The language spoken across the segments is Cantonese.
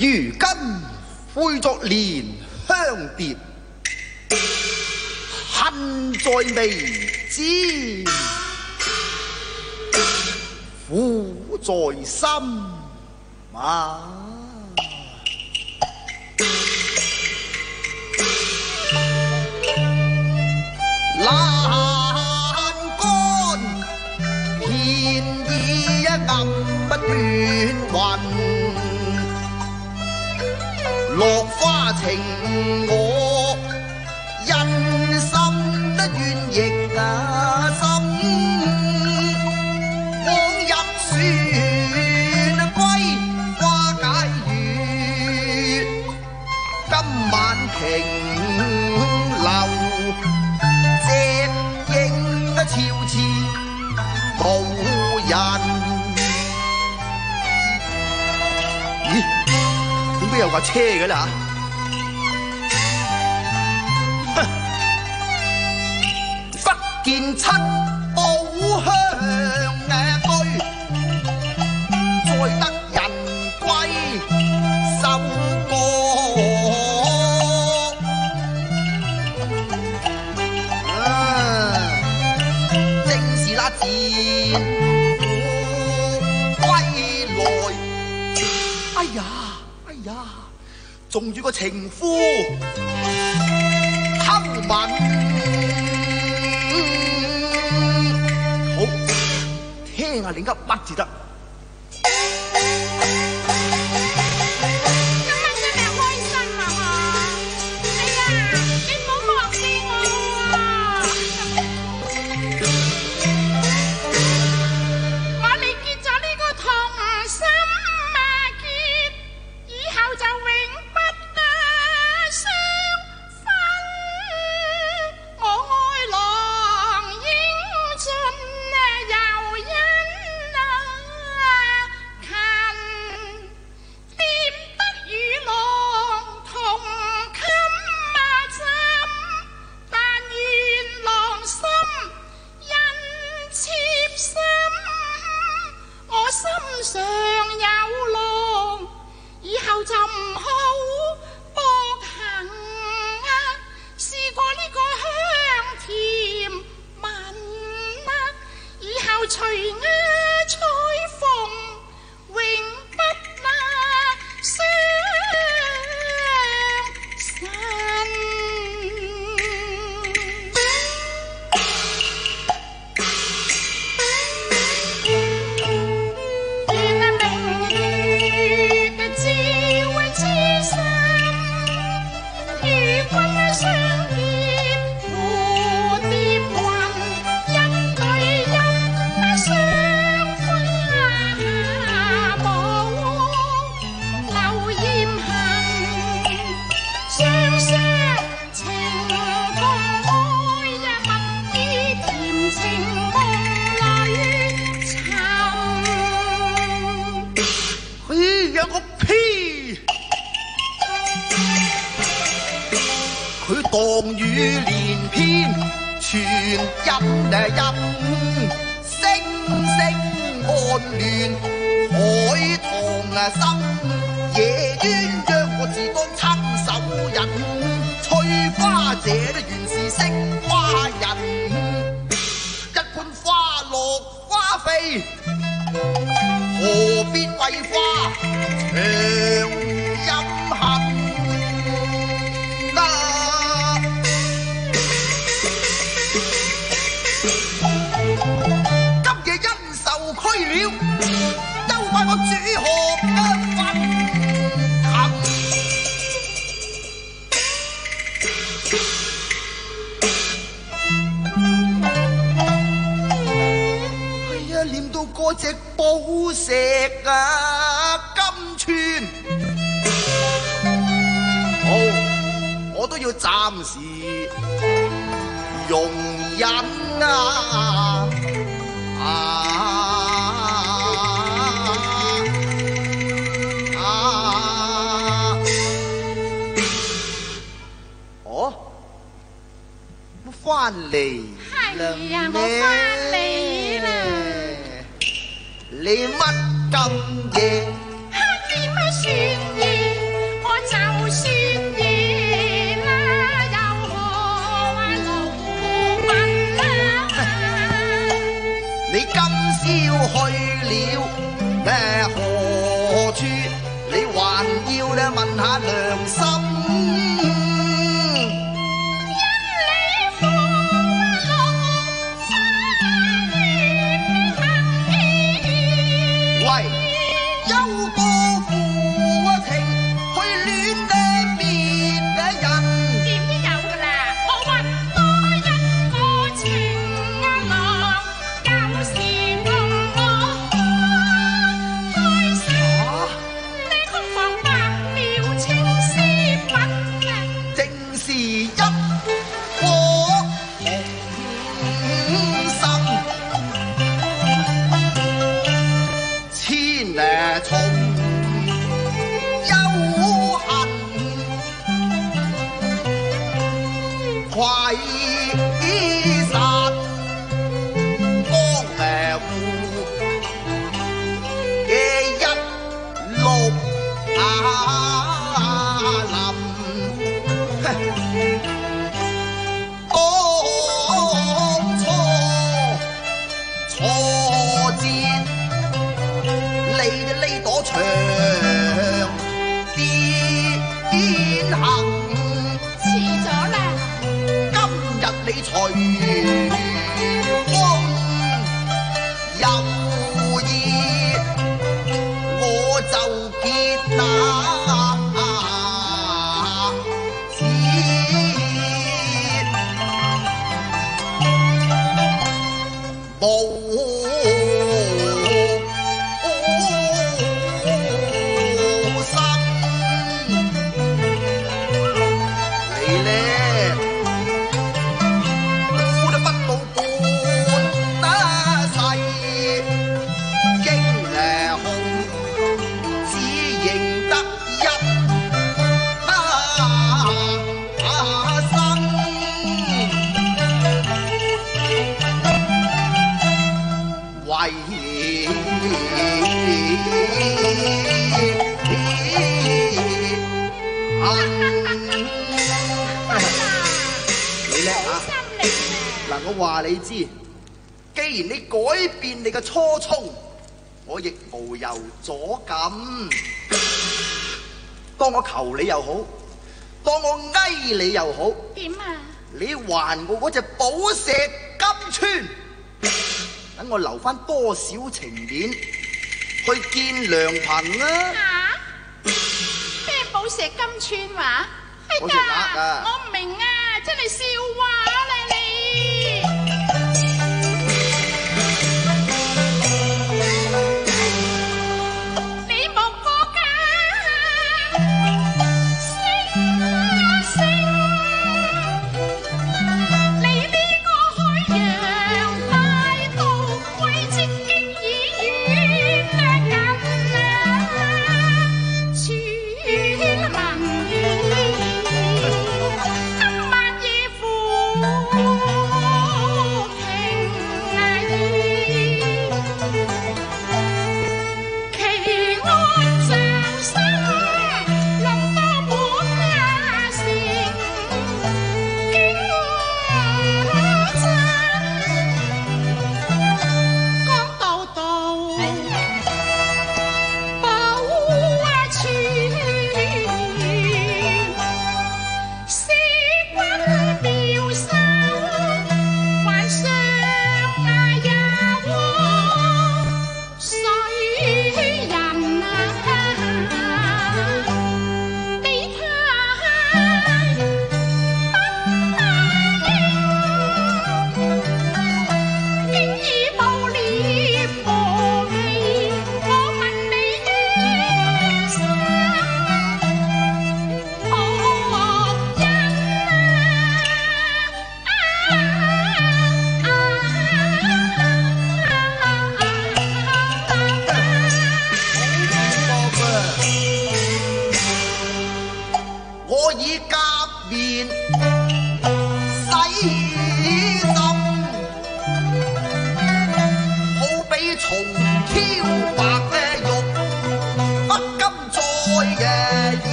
如今悔作蓮香蝶，恨在眉睫，苦在心啊！欄杆片已暗不斷雲，落花情我人心得怨亦深，往入船歸花解月，今晚瓊樓夕影悄悄無人。咦？點解有架車嘅啦？忽見七寶香居，再得人歸收歌。正是那自古歸來。哎呀！仲與個情夫偷吻，好聽下你噏乜至得？當雨連篇，全音聲聲安亂，海棠心，夜鴛鴦我自當親手引，翠花姐都原是識花人，一般花落花飛，何必為花長陰恨？虛了，休怪我主何不分琴。哎呀，念到嗰隻寶石金川，好，我都要暫時容忍翻嚟啦咩？你乜咁夜？ 黑點乜算夜？ 了，何處你還要咧問下良心？喂，有個負情去戀呢別嘅人， 點都有㗎啦！我揾多一個情郎，舊時我開心，你空防白描情絲粉啊！ 正是一顆紅心。從憂恨愧殺江湖嘅一碌林，當初挫折。你嘅呢朵長邊行， 遲咗啦！ 今日你隨風有意，我就結那節無。嗱，我話你知，既然你改變你嘅初衷，我亦無由阻禁。當我求你又好，當我哀你又好， 點啊？ 你還我嗰隻寶石金川，等我留翻多少情面去見良朋啊！ 咩寶石金川話？ 寶石鴨啊！ 我唔明啊，真係笑話啦你！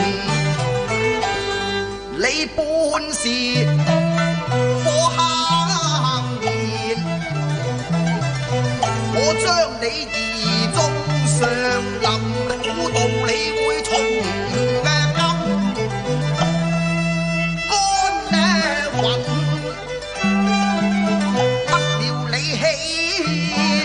你本是火下你義中上臨，估到你會從嘅金乾雲，不料你起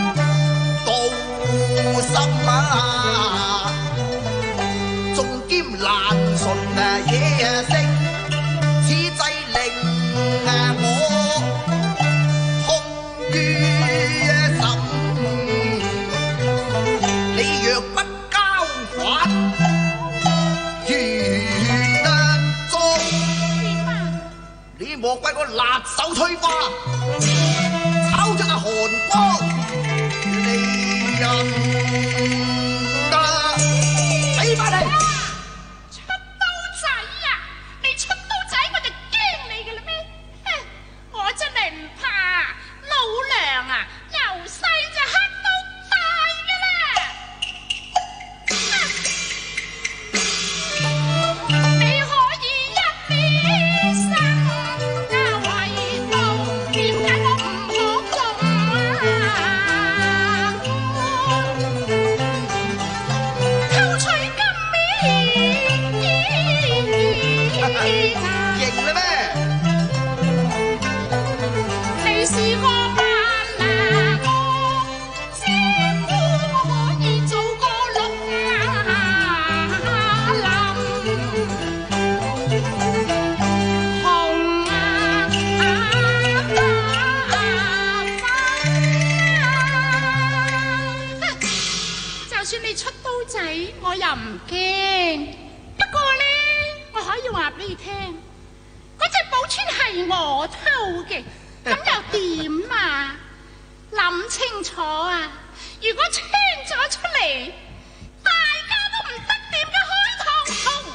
道心啊，仲兼難順野性，此際令我痛於心。你若不交還，願中你莫怪我辣手摧花，炒出韓光離人啊！死翻嚟！ 出刀仔啊！你出刀仔我就驚你嘅啦咩？我真係唔怕，老娘啊由細就黑到大嘅啦！你可以一面生為道，點解我唔可用啊？偷取金面， 型啦咩？ 你試過扮啊我，師傅我可以做個綠林，紅就算你出刀仔，我又唔驚。不過呢，我可以話俾你聽，嗰隻寶釧係我偷嘅，咁又點啊？諗清楚啊！如果穿咗出嚟，大家都唔得掂嘅開膛蟲。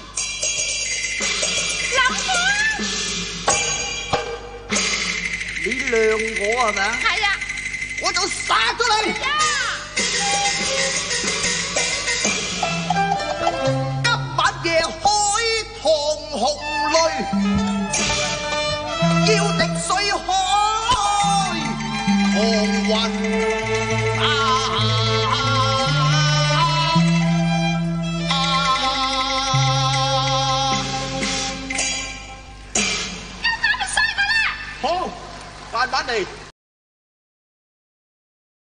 諗過啊？ 你亮我係咪啊？ 係啊。 我就殺咗你！ 呀！ 今晚夜海棠紅淚，要滴水海棠雲好，慢慢嚟。